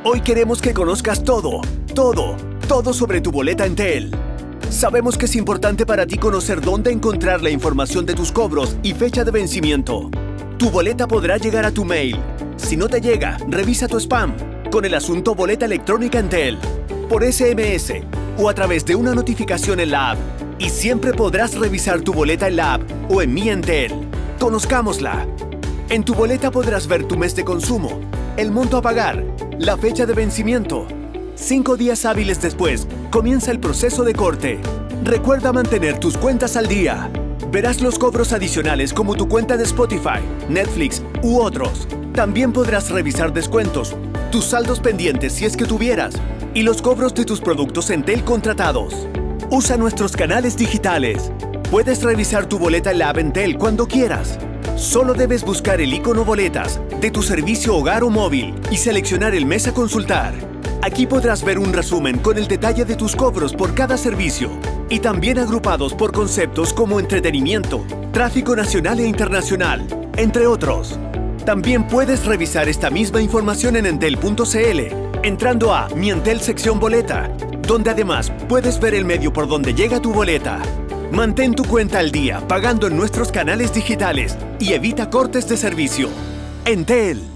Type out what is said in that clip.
Hoy queremos que conozcas todo sobre tu boleta Entel. Sabemos que es importante para ti conocer dónde encontrar la información de tus cobros y fecha de vencimiento. Tu boleta podrá llegar a tu mail. Si no te llega, revisa tu spam con el asunto Boleta Electrónica Entel, por SMS o a través de una notificación en la app. Y siempre podrás revisar tu boleta en la app o en Mi Entel. Conozcámosla. En tu boleta podrás ver tu mes de consumo, el monto a pagar, la fecha de vencimiento. 5 días hábiles después, comienza el proceso de corte. Recuerda mantener tus cuentas al día. Verás los cobros adicionales como tu cuenta de Spotify, Netflix u otros. También podrás revisar descuentos, tus saldos pendientes si es que tuvieras, y los cobros de tus productos Entel contratados. Usa nuestros canales digitales. Puedes revisar tu boleta en la app Entel cuando quieras. Solo debes buscar el icono Boletas de tu servicio hogar o móvil y seleccionar el mes a consultar. Aquí podrás ver un resumen con el detalle de tus cobros por cada servicio y también agrupados por conceptos como entretenimiento, tráfico nacional e internacional, entre otros. También puedes revisar esta misma información en entel.cl entrando a Mi Entel sección Boleta, donde además puedes ver el medio por donde llega tu boleta. Mantén tu cuenta al día pagando en nuestros canales digitales y evita cortes de servicio. Entel.